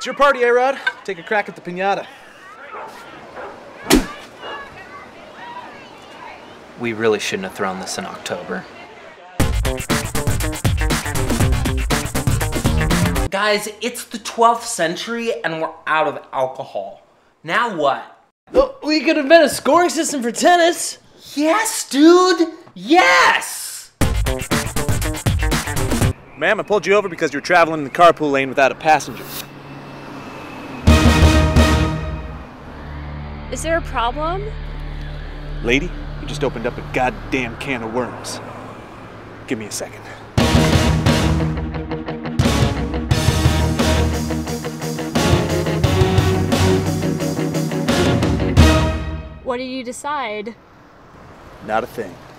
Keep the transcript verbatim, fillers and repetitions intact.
It's your party, A-Rod. Take a crack at the piñata. We really shouldn't have thrown this in October. Guys, it's the twelfth century and we're out of alcohol. Now what? Oh, we could invent a scoring system for tennis. Yes, dude! Yes! Ma'am, I pulled you over because you're traveling in the carpool lane without a passenger. Is there a problem? Lady, you just opened up a goddamn can of worms. Give me a second. What did you decide? Not a thing.